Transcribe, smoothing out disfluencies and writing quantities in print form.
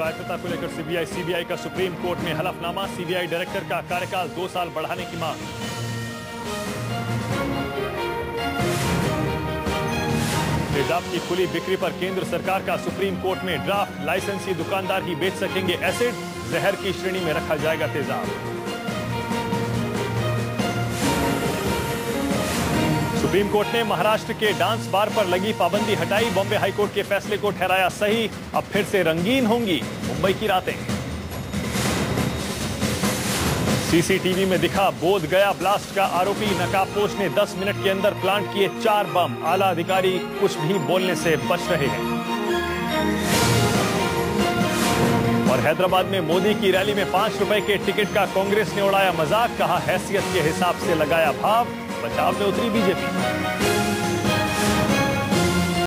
स्वायत्तता को लेकर सीबीआई का सुप्रीम कोर्ट में हलफनामा। सीबीआई डायरेक्टर का कार्यकाल 2 साल बढ़ाने की मांग। तेजाब की खुली बिक्री पर केंद्र सरकार का सुप्रीम कोर्ट में ड्राफ्ट। लाइसेंसी दुकानदार ही बेच सकेंगे एसिड, जहर की श्रेणी में रखा जाएगा तेजाब। सुप्रीम कोर्ट ने महाराष्ट्र के डांस बार पर लगी पाबंदी हटाई। बॉम्बे हाईकोर्ट के फैसले को ठहराया सही। अब फिर से रंगीन होंगी मुंबई की रातें। सीसीटीवी में दिखा बोध गया ब्लास्ट का आरोपी। नकाबपोश ने 10 मिनट के अंदर प्लांट किए 4 बम। आला अधिकारी कुछ भी बोलने से बच रहे हैं। और हैदराबाद में मोदी की रैली में 5 रुपए के टिकट का कांग्रेस ने उड़ाया मजाक। कहा हैसियत के हिसाब से लगाया भाव। बचाव में उतरी बीजेपी।